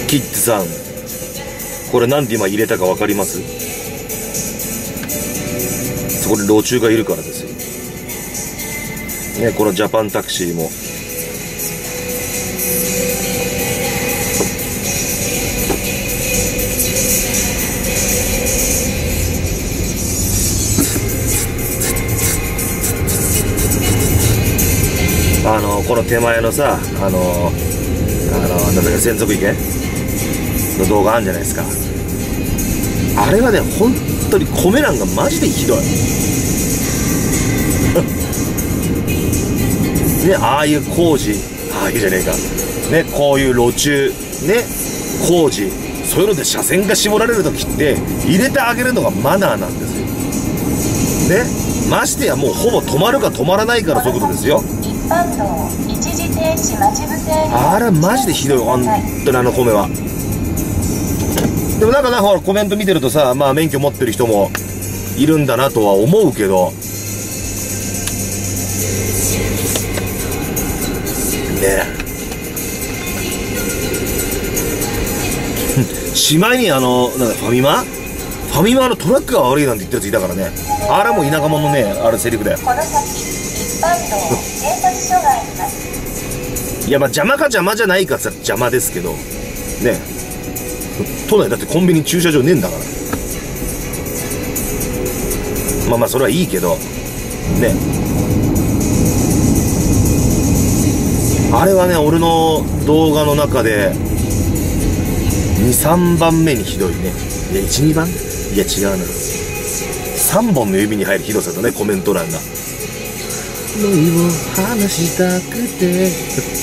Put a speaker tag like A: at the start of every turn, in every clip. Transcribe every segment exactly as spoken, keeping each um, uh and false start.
A: キッズさん、これなんで今入れたか分かります？そこに路駐がいるからですよ、ね、このジャパンタクシーもあのこの手前のさ、あのあのなんだっけ、専属池の動画あるんじゃないですか。あれはね、本当にコメ欄がマジでひどいね、ああいう工事、ああいうじゃねえかね、こういう路駐ね、工事、そういうので車線が絞られるときって入れてあげるのがマナーなんですよね。ましてやもうほぼ止まるか止まらないかの速度ですよ。あれマジでひどい、本当にあの米は。でもなんかな、ほらコメント見てるとさ、まあ免許持ってる人もいるんだなとは思うけどね。しまいにあのなんだファミマファミマのトラックが悪いなんて言ってるやついたからね。あれも田舎者のね、あれセリフだよ。この先一般道警察署があります。いやまあ邪魔か邪魔じゃないかって言ったら邪魔ですけどね。都内だってコンビニ駐車場ねえんだから。まあまあそれはいいけどね。あれはね、俺の動画の中でにさんばんめにひどいね。いやいち、にばん、いや違うな、さんぼんの指に入るひどさだね、コメント欄が。恋を話したくて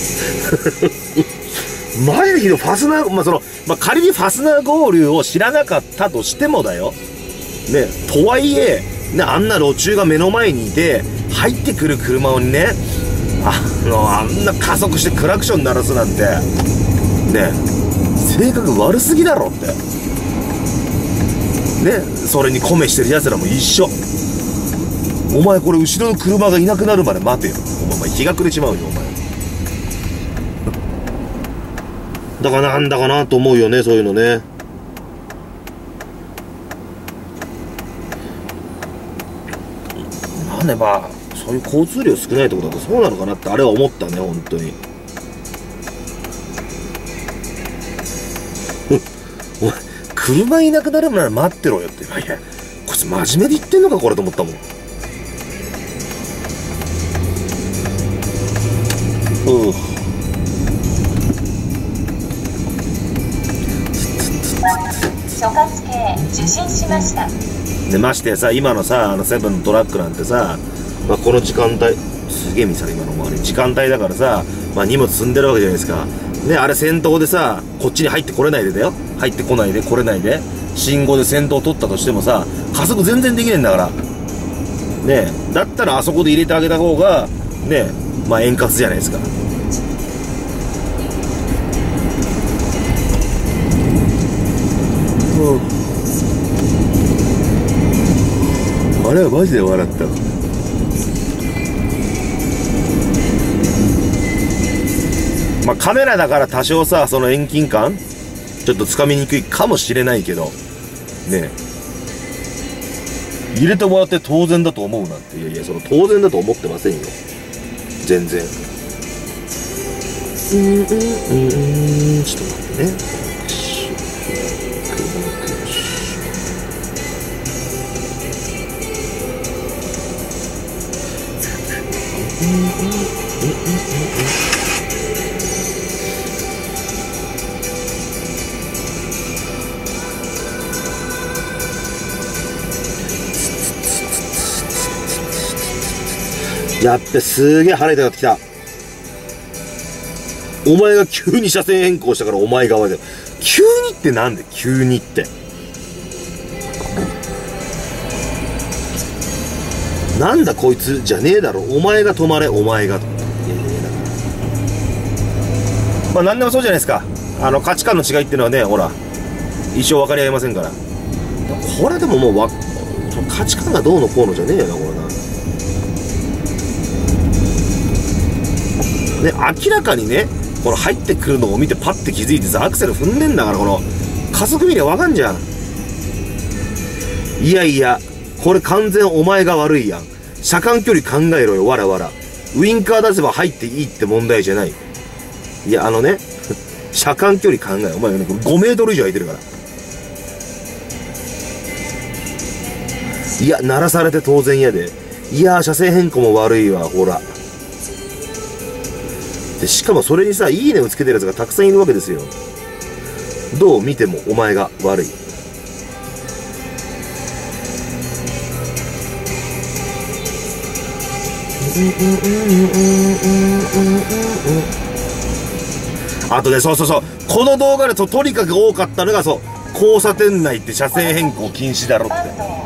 A: マジでひどい。ファスナー、まあその、まあ、仮にファスナー合流を知らなかったとしてもだよね、とはいえね、あんな路駐が目の前にいて入ってくる車をね、あのあんな加速してクラクション鳴らすなんてね、性格悪すぎだろってね。それに米してるやつらも一緒。お前これ後ろの車がいなくなるまで待てよ。お前日が暮れちまうよお前。だからなんだかなと思うよね、そういうのね。なんでまあそういう交通量少ないところだとそうなのかなってあれは思ったね、本当に。お前車いなくなるまで待ってろよって。いやこいつ真面目で言ってんのかこれと思ったもん。うん、
B: 所轄系受信しました。
A: でましてやさ、今のさ、あのセブンのトラックなんてさ、まあ、この時間帯すげえ見せた今の周り時間帯だからさ、まあ、荷物積んでるわけじゃないですかね。あれ先頭でさ、こっちに入ってこれないでだよ、入ってこないで来れないで信号で先頭取ったとしてもさ、加速全然できねえんだからね。だったらあそこで入れてあげた方がね、まあ円滑じゃないですか。あれはマジで笑った。まあカメラだから多少さ、その遠近感ちょっとつかみにくいかもしれないけどね、入れてもらって当然だと思うなんて。いやいや、その当然だと思ってませんよ全然。うんうんうんうん、ちょっと待ってね。やっべ、すげえ腹痛くなってきた。お前が急に車線変更したからお前側で。急にってなんで急にって。なんだこいつじゃねえだろ。お前が止まれ、お前が。いやいやだからまあ何でもそうじゃないですか。あの価値観の違いっていうのはね、ほら一生分かり合いませんから。これでももうわ価値観がどうのこうのじゃねえよなこれな。ね、明らかにねこの入ってくるのを見てパッて気づいてさ、アクセル踏んでんだから、この加速見りゃわかんじゃん。いやいや、これ完全お前が悪いやん。車間距離考えろよ、わらわら。ウインカー出せば入っていいって問題じゃない。いや、あのね、車間距離考え、お前ね、ごメートル以上空いてるから。いや、鳴らされて当然やで。いやー、車線変更も悪いわ、ほら。で、しかもそれにさ、いいねをつけてるやつがたくさんいるわけですよ。どう見てもお前が悪い。あとね、そうそうそう、この動画でととにかく多かったのが、そう、交差点内って車線変更禁止だろって。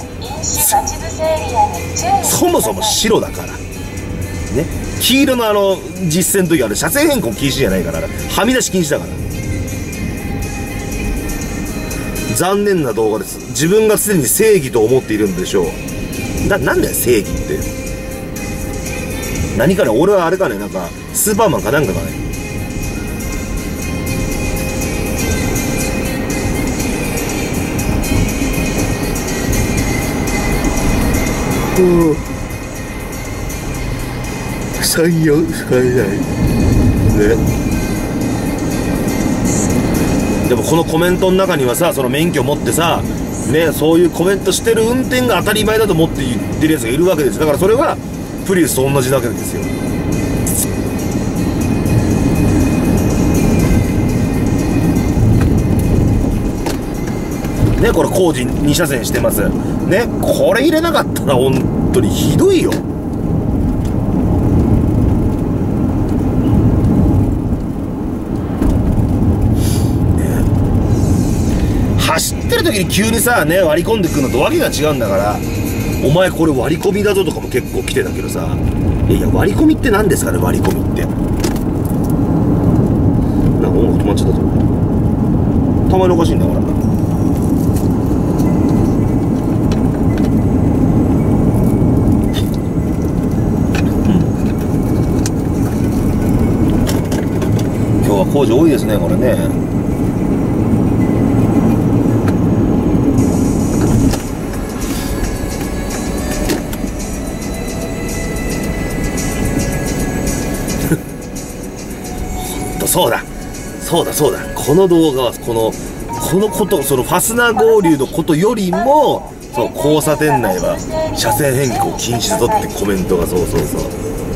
A: そもそも白だからね。黄色のあの実践の時はね、車線変更禁止じゃないから、はみ出し禁止だから。残念な動画です。自分が常に正義と思っているんでしょう。な、なんだよ正義って。何かね、俺はあれかね、なんかスーパーマンかなんかかね。うん、さんよんしかいないね。でもこのコメントの中にはさ、その免許持ってさね、そういうコメントしてる運転が当たり前だと思って言ってるやつがいるわけです。だからそれはプリウスと同じだけですよ。ね、これ工事に車線してますね。これ入れなかったら本当にひどいよ。走ってる時に急にさね、割り込んでくるのとわけが違うんだから。お前これ割り込みだぞとかも結構来てたけどさ、いやいや、割り込みって何ですかね、割り込みって。なんか音楽止まっちゃったぞ。たまにおかしいんだからな。今日は工事多いですね、これね。そうだそうだそうだ、この動画はこのこのこと、そのファスナー合流のことよりも、そう、交差点内は車線変更禁止だぞってコメントが、そうそうそう。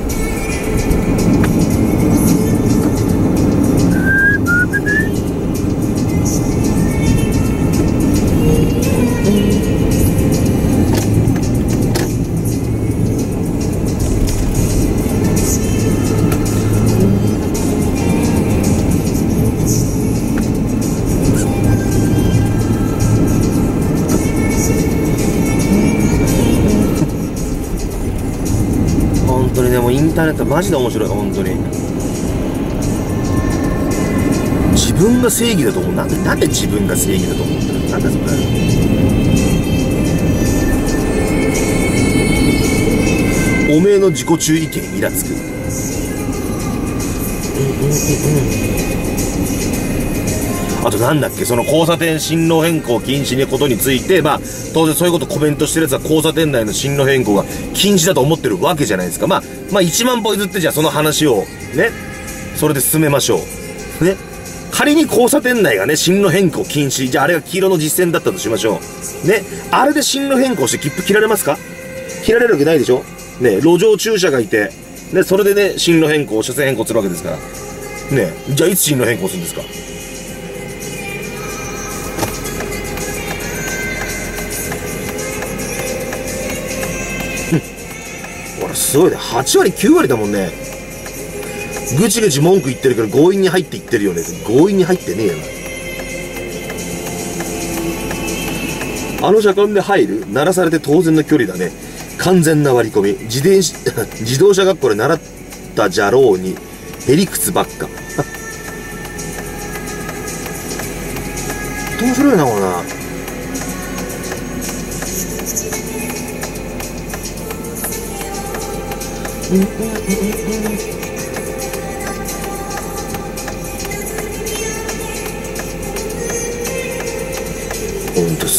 A: 本当にね、もうインターネットマジで面白い、本当に。自分が正義だと思う。なんで、なんで自分が正義だと思ってるの？なんだそれ。おめえの自己中意見イラつく。うんうんうんうん。あとなんだっけ、その交差点進路変更禁止のことについて、まあ、当然そういうことコメントしてるやつは交差点内の進路変更が禁止だと思ってるわけじゃないですか。まあ、まあいちまん歩譲ってじゃあその話をね、それで進めましょう。ね。仮に交差点内がね、進路変更禁止、じゃああれが黄色の実践だったとしましょう。ね。あれで進路変更して切符切られますか？切られるわけないでしょ？ね。路上駐車がいて、ね、それでね、進路変更、車線変更するわけですから。ね。じゃあいつ進路変更するんですか？ほら、すごいね。はち割、きゅう割だもんね。ぐちぐち文句言ってるけど強引に入っていってるよね。強引に入ってねえよな。あの車間で入る？鳴らされて当然の距離だね。完全な割り込み。自転車、自動車学校で習ったじゃろうに、へりくつばっか。面白いな、これな。うんうんうんうん。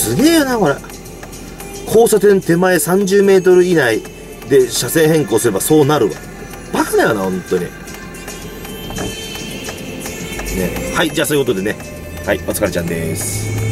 A: すげえよなこれ。交差点手前さんじゅうメートル以内で車線変更すればそうなるわ。バカだよな本当にね。はい、じゃあそういうことでね、はい、お疲れちゃんです。